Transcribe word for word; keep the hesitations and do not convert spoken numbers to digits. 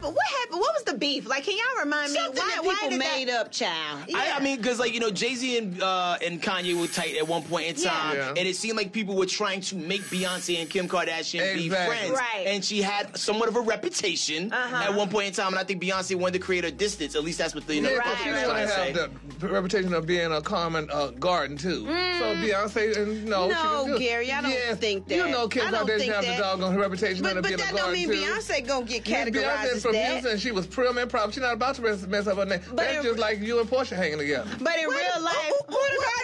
happened? What happened? What was the beef? Like, can y'all remind me? Something why, that why people did made that... up, child. Yeah. I, I mean, because, like, you know, Jay-Z and, uh, and Kanye were tight at one point in time, Yeah. and it seemed like people were trying to make Beyonce and Kim Kardashian Exactly. be friends. Right. And she had somewhat of a reputation Uh-huh. at one point in time, and I think Beyonce wanted to create a distance. At least that's what the, you know, Yeah, Right, because she was didn't trying want to to say. have the reputation of being a common uh, garden, too. So Beyonce, and no, No, she didn't do it. Gary, I don't Yes, think that. You know Kim I don't Kardashian think have that. the doggone reputation But, of but being that a don't garden, mean too. Beyonce gonna get Yeah, categorized Beyonce as from that. Houston, she was prim and proper. She's not about to mess, mess up her name. But That's in- just like you and Portia hanging together. But in Wait, real life, who, who, who the